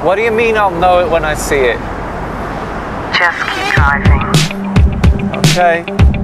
What do you mean I'll know it when I see it? Just keep driving. Okay.